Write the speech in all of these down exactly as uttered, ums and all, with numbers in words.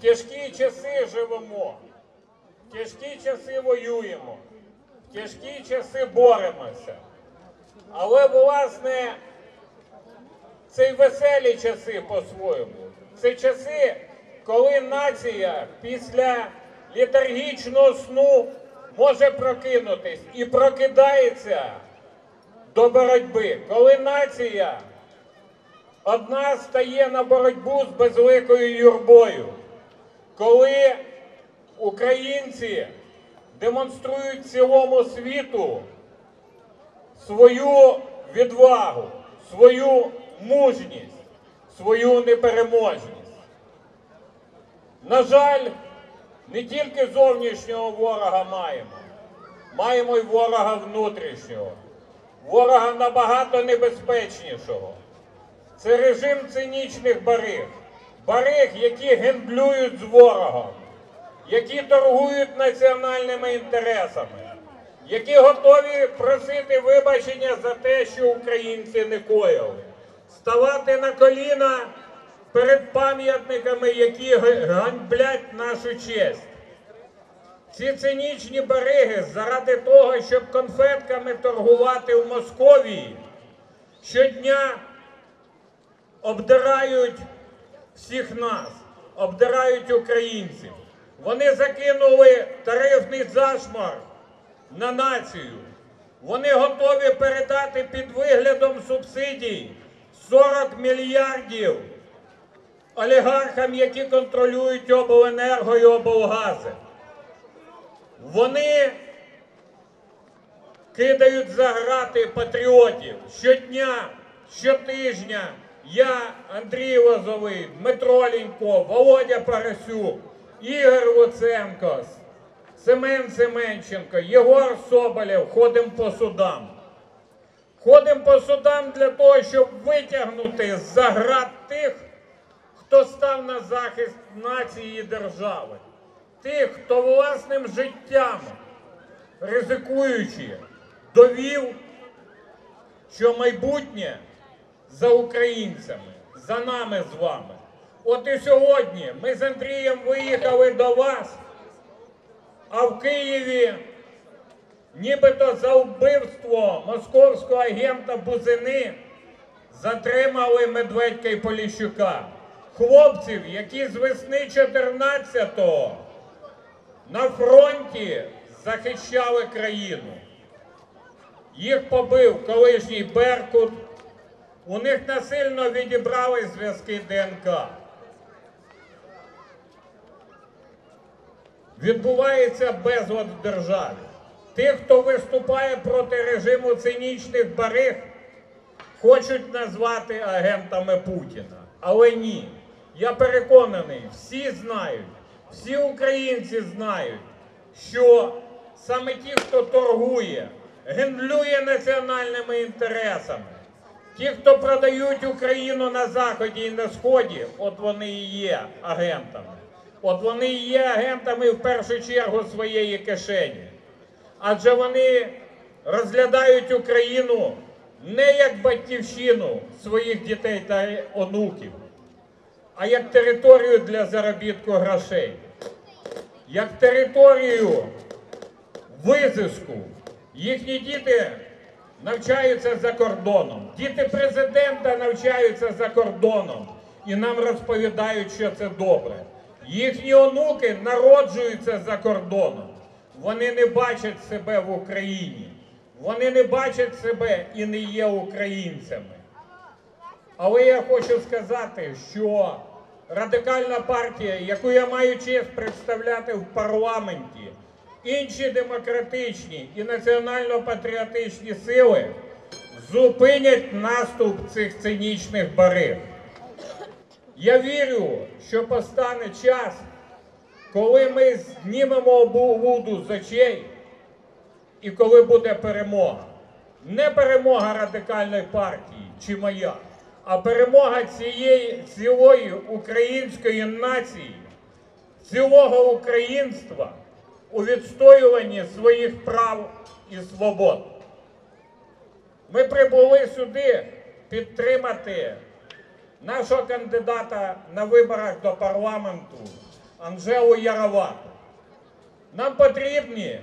тяжкі часи живемо, в тяжкі часи воюємо, в тяжкі часи боремося. Але, власне, це й веселі часи по-своєму. Це часи, коли нація після летаргічного сну може прокинутись і прокидається до боротьби. Коли нація одна стає на боротьбу з безликою юрбою. Коли українці демонструють цілому світу свою відвагу, свою мужність, свою непереможність. На жаль, не тільки зовнішнього ворога маємо, маємо й ворога внутрішнього, ворога набагато небезпечнішого. Це режим цинічних бариг, бариг, які гендлюють з ворогом, які торгують національними інтересами, які готові просити вибачення за те, що українці не коїли, ставати на коліна перед пам'ятниками, які ганьблять нашу честь. Ці цинічні бариги заради того, щоб конфетками торгувати в Московії, щодня обдирають всіх нас, обдирають українців. Вони закинули тарифний зашмар на націю. Вони готові передати під виглядом субсидій сорок мільярдів олігархам, які контролюють обленерго і облгази. Вони кидають за грати патріотів щодня, щотижня. Я, Андрій Лозовий, Дмитро Лінько, Володя Парасюк, Ігор Луценко, Семен Семенченко, Єгор Соболєв ходимо по судам. Ходимо по судам для того, щоб витягнути з-за грат тих, хто став на захист нації і держави. Тих, хто власним життям, ризикуючи, довів, що майбутнє за українцями, за нами з вами. От і сьогодні ми з Андрієм виїхали до вас, а в Києві нібито за вбивство московського агента Бузини затримали Медведька і Поліщука. Хлопців, які з весни чотирнадцятого на фронті захищали країну. Їх побив колишній Беркут, у них насильно відібрали зв'язки ДНК. Відбувається безлад в державі. Тих, хто виступає проти режиму цинічних бариг, хочуть назвати агентами Путіна. Але ні. Я переконаний, всі знають, всі українці знають, що саме ті, хто торгує, гендлює національними інтересами, ті, хто продають Україну на Заході і на Сході, от вони і є агентами. От вони і є агентами в першу чергу своєї кишені. Адже вони розглядають Україну не як батьківщину своїх дітей та онуків, а як територію для заробітку грошей, як територію визиску. Їхні діти навчаються за кордоном, діти президента навчаються за кордоном і нам розповідають, що це добре. Їхні онуки народжуються за кордоном. Вони не бачать себе в Україні. Вони не бачать себе і не є українцями. Але я хочу сказати, що Радикальна партія, яку я маю честь представляти в парламенті, інші демократичні і національно-патріотичні сили зупинять наступ цих цинічних бариг. Я вірю, що постане час, коли ми знімемо обуву з очей і коли буде перемога. Не перемога Радикальної партії чи моя, а перемога цієї цілої української нації, цілого українства у відстоюванні своїх прав і свобод. Ми прибули сюди підтримати нашого кандидата на виборах до парламенту Анжелу Яровату. Нам потрібні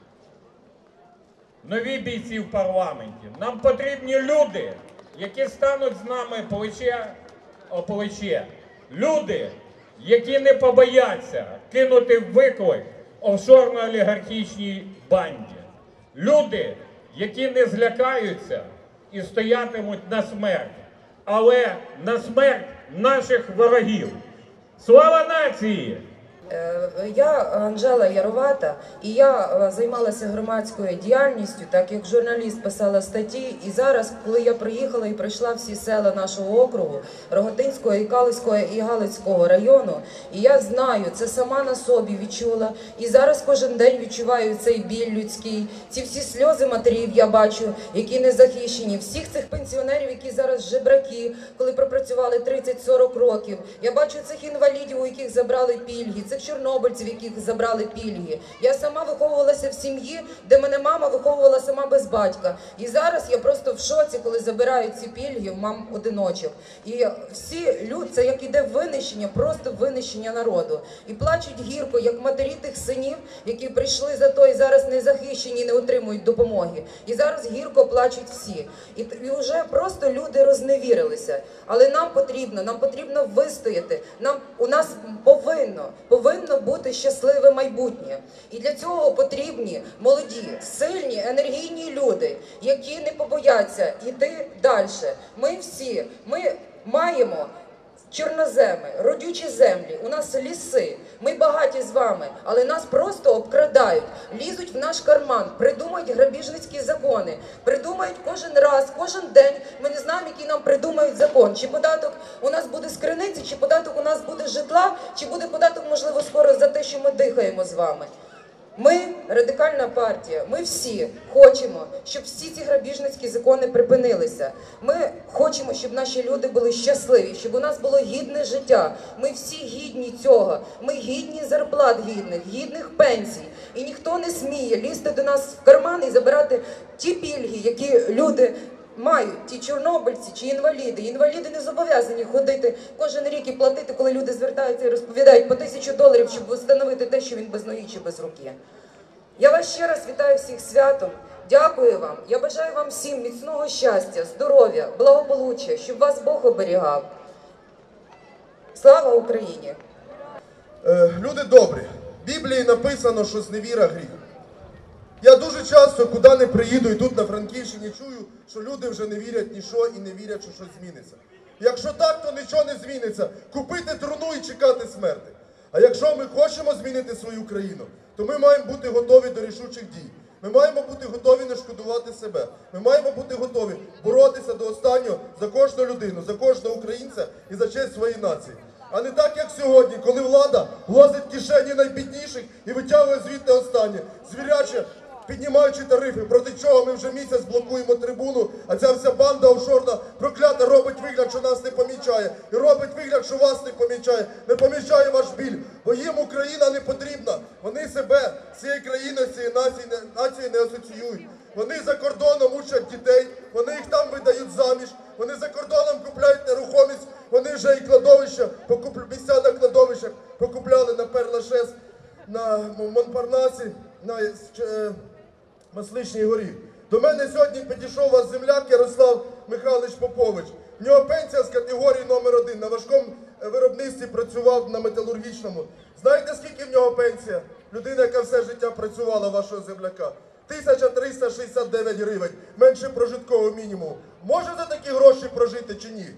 нові бійці в парламенті. Нам потрібні люди, які стануть з нами плече о плече. Люди, які не побояться кинути виклик офшорно-олігархічній банді. Люди, які не злякаються і стоятимуть на смерть, але на смерть наших ворогів. Слава нації! Я Анжела Яровата, і я займалася громадською діяльністю, так як журналіст писала статті. І зараз, коли я приїхала і пройшла всі села нашого округу, Рогатинського, і Калицького, і Галицького району, і я знаю, це сама на собі відчула. І зараз кожен день відчуваю цей біль людський, ці всі сльози матерів я бачу, які не захищені, всіх цих пенсіонерів, які зараз жебраки, коли пропрацювали тридцять-сорок років. Я бачу цих інвалідів, у яких забрали пільги, цих чорнобильців, яких забрали пільги. Я сама виховувалася в сім'ї, де мене мама виховувала сама без батька. І зараз я просто в шоці, коли забирають ці пільги в мам-одиночок. І всі люди, це як іде винищення, просто винищення народу. І плачуть гірко, як матері тих синів, які прийшли за то і зараз не захищені, не отримують допомоги. І зараз гірко плачуть всі. І, і вже просто люди розневірилися. Але нам потрібно, нам потрібно вистояти. Нам, у нас повинно, повинно бути щасливе майбутнє. І для цього потрібні молоді, сильні, енергійні люди, які не побояться йти далі. Ми всі, ми маємо чорноземи, родючі землі, у нас ліси, ми багаті з вами, але нас просто обкрадають, лізуть в наш карман, придумують грабіжницькі закони, придумають кожен раз, кожен день, ми не знаємо, який нам придумають закон. Чи податок у нас буде з криниці, чи податок у нас буде з житла, чи буде податок, можливо, скоро за те, що ми дихаємо з вами. Ми, Радикальна партія, ми всі хочемо, щоб всі ці грабіжницькі закони припинилися. Ми хочемо, щоб наші люди були щасливі, щоб у нас було гідне життя. Ми всі гідні цього. Ми гідні зарплат гідних, гідних пенсій. І ніхто не сміє лізти до нас в карман і забирати ті пільги, які люди мають, ті чорнобильці чи інваліди. Інваліди не зобов'язані ходити кожен рік і платити, коли люди звертаються і розповідають по тисячу доларів, щоб встановити те, що він без ноги чи без руки. Я вас ще раз вітаю всіх святом. Дякую вам. Я бажаю вам всім міцного щастя, здоров'я, благополуччя, щоб вас Бог оберігав. Слава Україні! Е, люди добрі. В Біблії написано, що зневіра гріх. Я дуже часто, куди не приїду, і тут на Франківщині чую, що люди вже не вірять ні що і не вірять, що щось зміниться. Якщо так, то нічого не зміниться. Купити труну і чекати смерти. А якщо ми хочемо змінити свою країну, то ми маємо бути готові до рішучих дій. Ми маємо бути готові не шкодувати себе. Ми маємо бути готові боротися до останнього за кожну людину, за кожного українця і за честь своєї нації. А не так, як сьогодні, коли влада влазить в кишені найбідніших і витягує звідти останнє, звіряче піднімаючи тарифи, проти чого ми вже місяць блокуємо трибуну, а ця вся банда офшорна проклята робить вигляд, що нас не помічає, і робить вигляд, що вас не помічає, не помічає ваш біль, бо їм Україна не потрібна, вони себе з цієї країни, з цієї нації, нації не асоціюють. Вони за кордоном учать дітей, вони їх там видають заміж, вони за кордоном купляють нерухомість, вони вже і кладовища, покуп... місця на кладовищах покупляли на Пер-Лашез, на Монпарнасі, на е... Масличній горі. До мене сьогодні підійшов ваш земляк Ярослав Михайлович Попович. В нього пенсія з категорії номер один, на важкому виробництві працював на металургічному. Знаєте, скільки в нього пенсія? Людина, яка все життя працювала, вашого земляка. тисяча триста шістдесят дев'ять гривень, менше прожиткового мінімуму. Може за такі гроші прожити чи ні?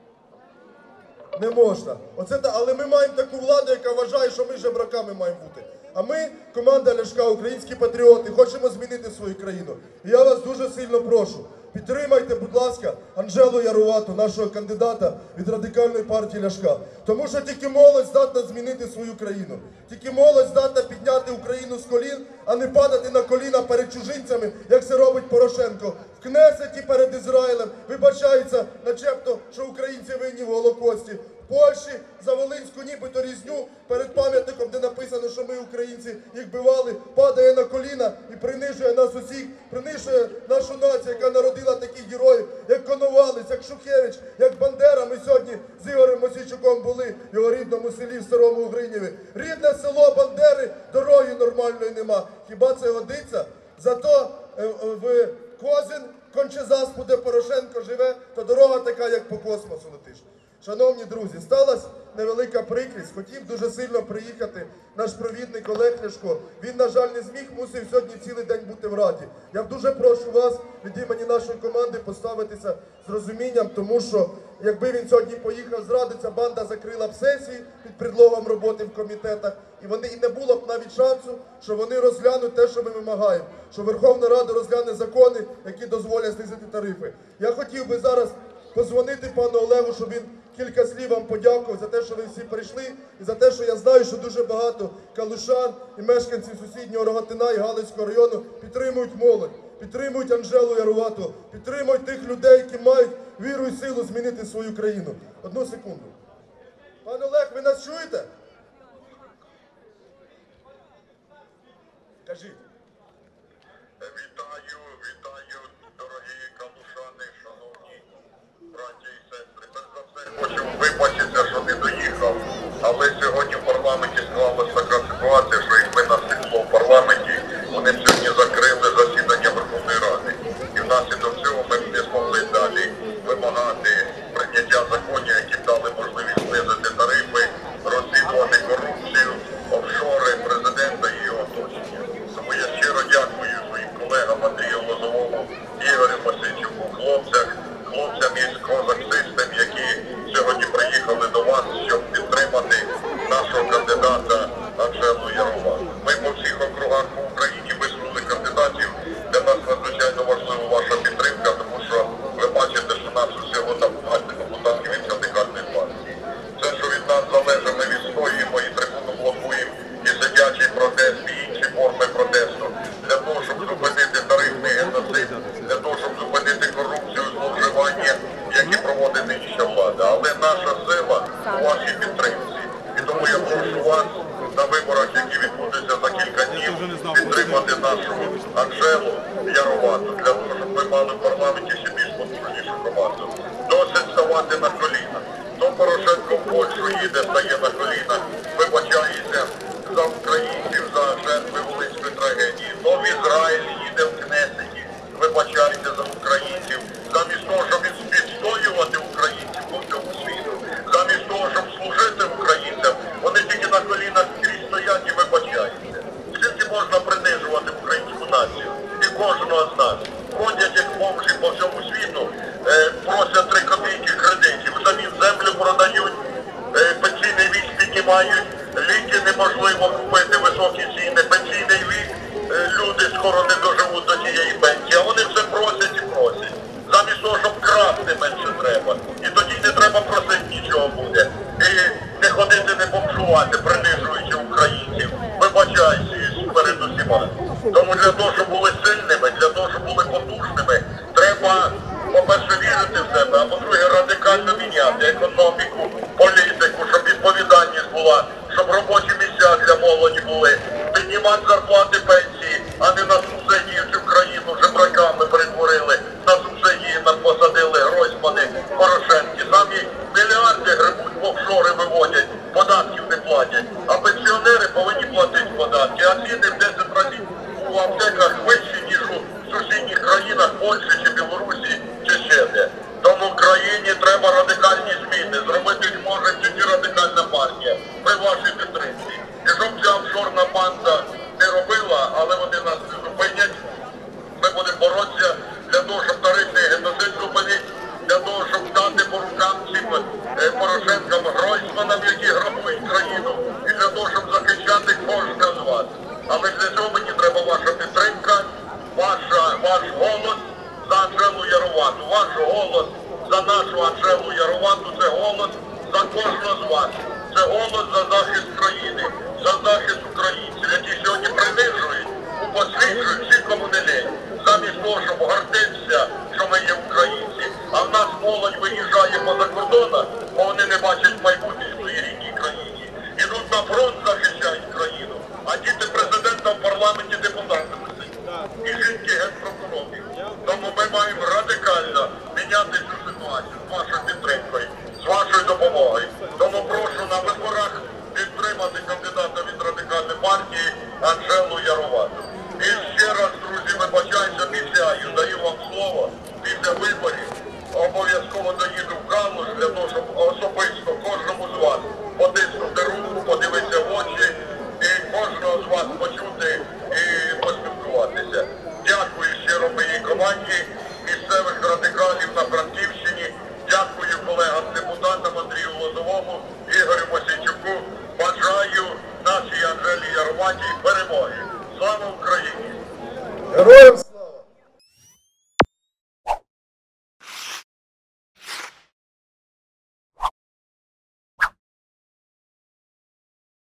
Не можна. Оце та... Але ми маємо таку владу, яка вважає, що ми жебраками маємо бути. А ми, команда Ляшка, українські патріоти, хочемо змінити свою країну. І я вас дуже сильно прошу, підтримайте, будь ласка, Анжелу Яровату, нашого кандидата від Радикальної партії Ляшка. Тому що тільки молодь здатна змінити свою країну. Тільки молодь здатна підняти Україну з колін, а не падати на коліна перед чужинцями, як це робить Порошенко. В Кнесеті перед Ізраїлем вибачається начебто, що українці винні в Голокості. В Польщі за Волинську нібито різню перед пам'ятником, де написано, що ми, українці, їх бивали, падає на коліна і принижує нас усіх, принижує нашу націю, яка народила таких героїв, як Коновалець, як Шухевич, як Бандера. Ми сьогодні з Ігорем Мосійчуком були в його рідному селі в Старому Угринєві. Рідне село Бандери, дороги нормальної нема. Хіба це годиться? Зато е, в Козин, Кончезаспу, де Порошенко живе, то дорога така, як по космосу летиш. Шановні друзі, сталася невелика прикрість. Хотів дуже сильно приїхати наш провідник Олег Ляшко. Він, на жаль, не зміг, мусив сьогодні цілий день бути в Раді. Я дуже прошу вас від імені нашої команди поставитися з розумінням, тому що якби він сьогодні поїхав з Ради, ця банда закрила б сесії під предлогом роботи в комітетах, і вони і не було б навіть шансу, що вони розглянуть те, що ми вимагаємо, що Верховна Рада розгляне закони, які дозволять знизити тарифи. Я хотів би зараз позвонити пану Олегу, щоб він кілька слів вам подякував за те, що ви всі прийшли, і за те, що я знаю, що дуже багато калушан і мешканців сусіднього Рогатина і Галицького району підтримують молодь, підтримують Анжелу Ярувату, підтримують тих людей, які мають віру і силу змінити свою країну. Одну секунду. Пане Олег, ви нас чуєте? Кажіть. Вітаю, вітаю, дорогі калушани, шановні браті і сестри. Перш за все хочу вибачитися, що не доїхав. Але сьогодні в парламенті склалася така ситуація, що якби нас не було в парламенті, вони б сьогодні закрили засідання Верховної Ради. І внаслідок цього ми б не змогли далі вимагати прийняття законів, які б дали можливість знизити тарифи, розслідувати корупцію, офшори президента і його оточення. Тому я щиро дякую своїм колегам Андрію Лозовому, Ігорю Мосійчуку, хлопцям, хлопцям із Козак Систем, які сьогодні приїхали до вас, щоб підтримати нашого кандидата Анжелу Ярувату. Ми по всіх округах по Україні висунули кандидатів. Для нас надзвичайно важлива ваша підтримка, тому що ви бачите, що нас усього там багато депутатів від радикальної партії. Все, що від нас залежить, ми відстоюємо і трибуну блокуємо, і сидячий протест, і інші форми протесту, для того, щоб зупинити тарифний геноцид, для того, щоб зупинити корупцію, зловживання, які проводить нинішня влада. Але наша сила у вашій підтримці. І тому я прошу вас на виборах, які відбудуться за кілька днів, підтримати нашу Анжелу Ярувату, для того, щоб ми мали в парламенті ще більш потужнішу команду. Досить ставати на коліна. То Порошенко в Польщу їде, стає на коліна, вибачається за українців, за жертви Волинської трагедії. То в Ізраїль їде в Кнесеті, вибачається за українців. Замість того, щоб відстоювати українців по всьому світу, замість того, щоб служити українцям, вони тільки на колінах скрізь стоять і вибачаються. Скільки можна принижувати українську націю? І кожного з нас. Ходять як бомжі по всьому світу, е, просять три копійки кредитів, самі землю продають, е, пенсійний вік піднімають, ліки неможливо купити, високі ціни, пенсійний вік, е, люди скоро не доживуть до тієї пенсії, а вони все просять і просять. Замість того, щоб красти менше треба. І тоді не треба просити, нічого буде. І не ходити, не бомжувати, принижуючи українців, вибачаючись перед усіма. Тому для того, щоб були сильними, для того, щоб були потужними, треба, по-перше, вірити в себе, а по-друге, радикально міняти економіку, політику, щоб відповідальність була, щоб робочі місця для молоді були, піднімати зарплати, пенсії, а не на субсидії всю країну жебраками перетворили, на субсидії нам посадили Гройсмани, Порошенки. Самі мільярди грибуть в офшори виводять, податків не платять, а пенсіонери повинні платити податки, а ціни в десять разів у аптеках вищі, ніж у сусідніх країнах Польщі чи Білорусі чи ще де. Тому в країні треба радикальні зміни. Зробити їх може тільки радикальна партія при вашій підтримці. І щоб ця офшорна банда не робила, але вони нас не зупинять, ми будемо боротися для того, щоб тарифний геноцид зупинити, для того, щоб дати по рукам цим е, Порошенкам, Гройсманам, які грабують країну, і для того, щоб захищати кожного з вас. Але для цього мені треба ваша підтримка, ваша, ваш голос за Анжелу Ярувату. Ваш голос за нашу Анжелу Ярувату – це голос за кожного з вас. Це голос за захист країни, за захист українців, які сьогодні принижують, упосліджують всіх, кому не лень. Замість того, щоб гордитися, що ми є українці. А в нас молодь виїжджає поза кордонах, бо вони не бачать майбутнє в своїй рідній країні. Ідуть на фронт, захищають країну, а діти президента в парламенті депутатами сидять. І жінки генпрокурорів. Тому ми маємо радикально міняти цю ситуацію з вашою підтримкою, з вашою допомогою. Героям